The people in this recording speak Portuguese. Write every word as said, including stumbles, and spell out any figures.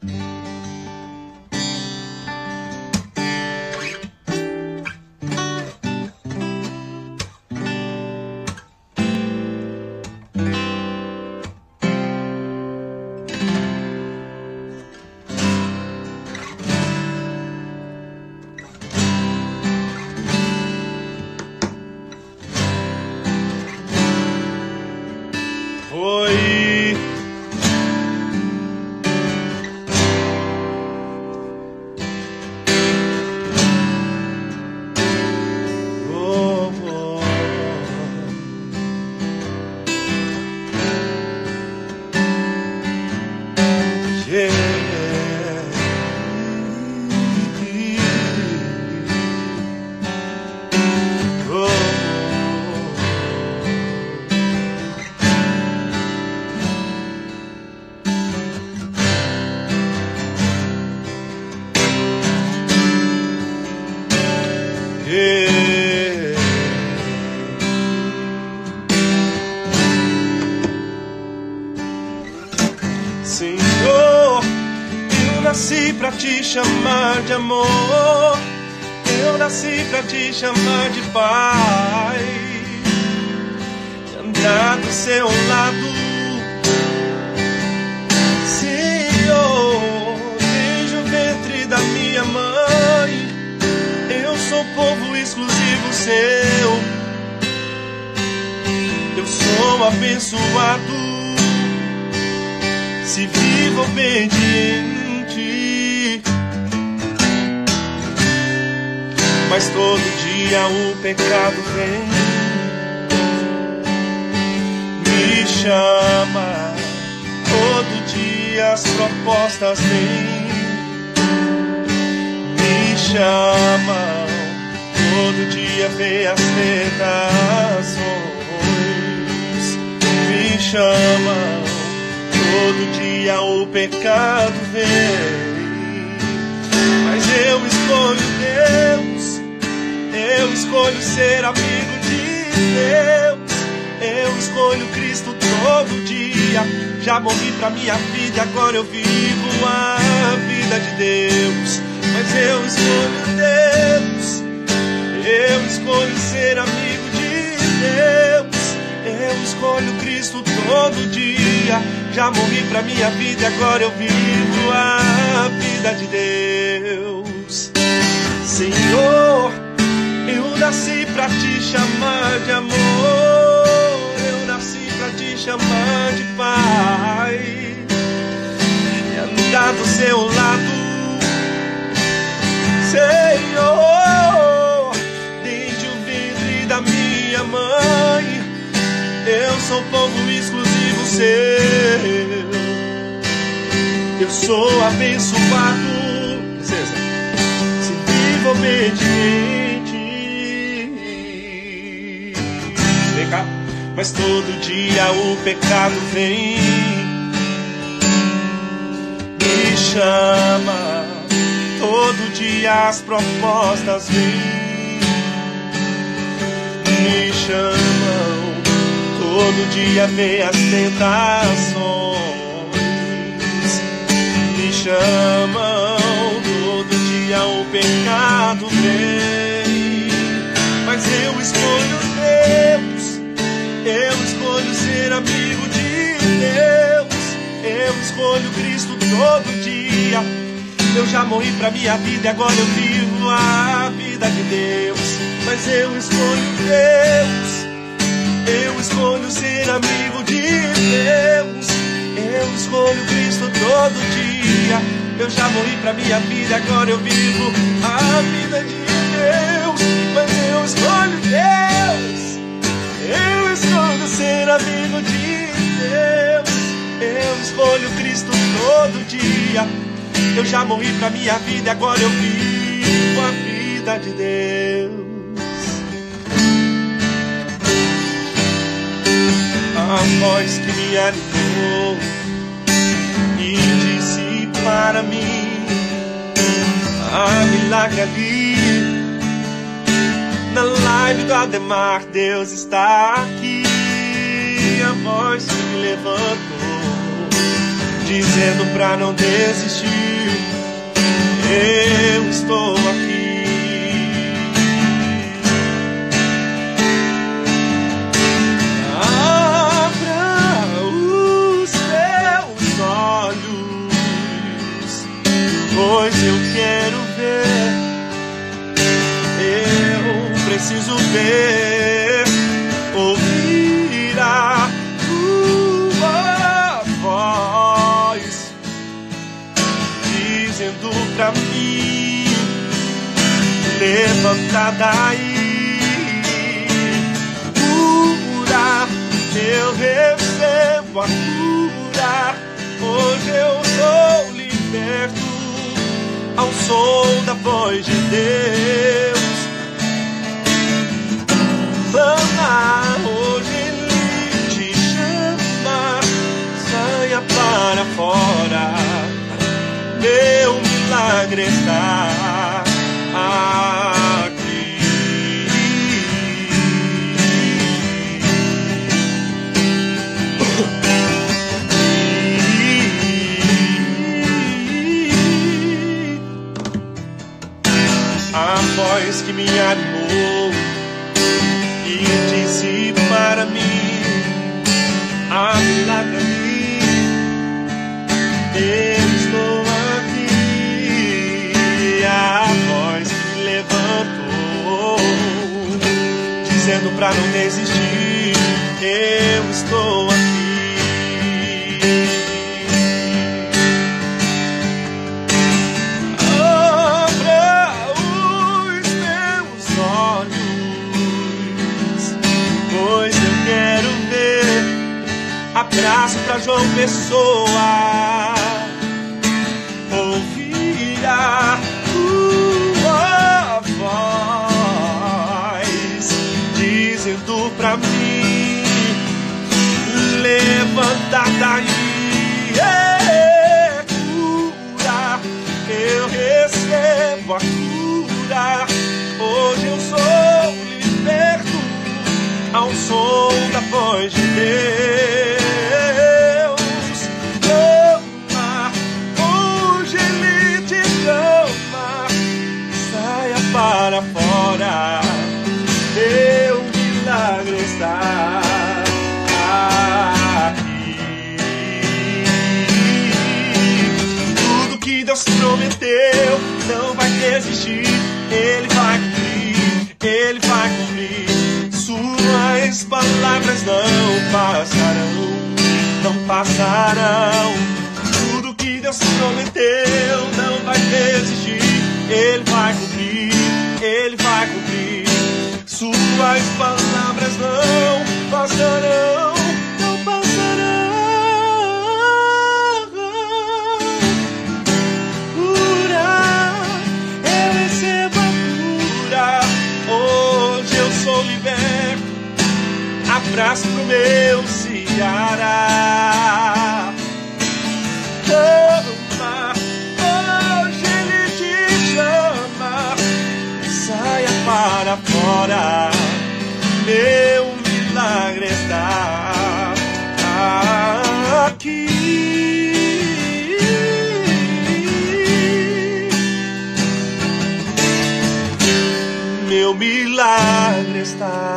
Oi. Oh, oh. Yeah. Yeah. Senhor, eu nasci pra te chamar de amor, eu nasci pra te chamar de Pai, de andar do seu lado. Senhor, desde o ventre da minha mãe, eu sou povo exclusivo seu, eu sou abençoado, se vivo obediente. Mas todo dia o pecado vem, me chama, todo dia as propostas vêm, me chama, todo dia vem as tentações, me chama, todo dia o pecado vem. Mas eu escolho Deus, eu escolho ser amigo de Deus, eu escolho Cristo todo dia. Já morri pra minha vida e agora eu vivo a vida de Deus. Mas eu escolho Deus, eu escolho ser amigo de Deus, eu escolho Cristo todo dia. Já morri pra minha vida e agora eu vivo a vida de Deus. Senhor, eu nasci pra te chamar de amor, eu nasci pra te chamar de Pai, e andar do seu lado. Senhor, desde o ventre da minha mãe, eu sou povo exclusivo seu, eu sou abençoado, princesa, se vivo obediente. Vem cá. Mas todo dia o pecado vem, me chama, todo dia as propostas vêm, me chamam, todo dia vem as tentações, me chamam, todo dia o pecado vem. Mas eu escolho Deus, eu escolho ser amigo de Deus, eu escolho Cristo todo dia. Eu já morri pra minha vida e agora eu vivo a vida de Deus. Mas eu escolho Deus, eu escolho ser amigo de Deus, eu escolho Cristo todo dia. Eu já morri pra minha vida e agora eu vivo a vida de Deus. Mas eu escolho Deus, eu escolho ser amigo de Deus, eu escolho Cristo todo dia. Eu já morri pra minha vida e agora eu vivo a vida de Deus. A voz que me animou e disse para mim: ah, milagre ali na live do Ademar, Deus está aqui. A voz que me levantou dizendo pra não desistir. Eu estou aqui. Abra os teus olhos, pois eu quero ver. Eu preciso ver, ouvir a tua voz, dizendo pra mim: levanta daí, cura, eu recebo a cura. Hoje eu sou liberto ao som da voz de Deus. Clama, hoje Ele te chama, saia para fora, meu milagre está aqui. A voz que me animou e disse para mim: abre lá pra mim, eu estou aqui. A voz que me levantou, dizendo pra não desistir. Eu estou aqui. Abraço pra João Pessoa, ouvir a tua voz, dizendo pra mim: levanta daí, é, cura, eu recebo a cura. Hoje eu sou liberto ao som da voz de Deus. Para fora, meu milagre está aqui. Tudo que Deus prometeu não vai desistir. Ele vai cumprir, Ele vai cumprir. Suas palavras não passarão, não passarão. Tudo que Deus prometeu não vai desistir. Ele vai cumprir, Ele vai cumprir. Suas palavras não passarão, não passarão. Cura, eu recebo a cura. Hoje eu sou liberto. Abraço pro meu Ceará. Para fora, meu milagre está aqui. Meu milagre está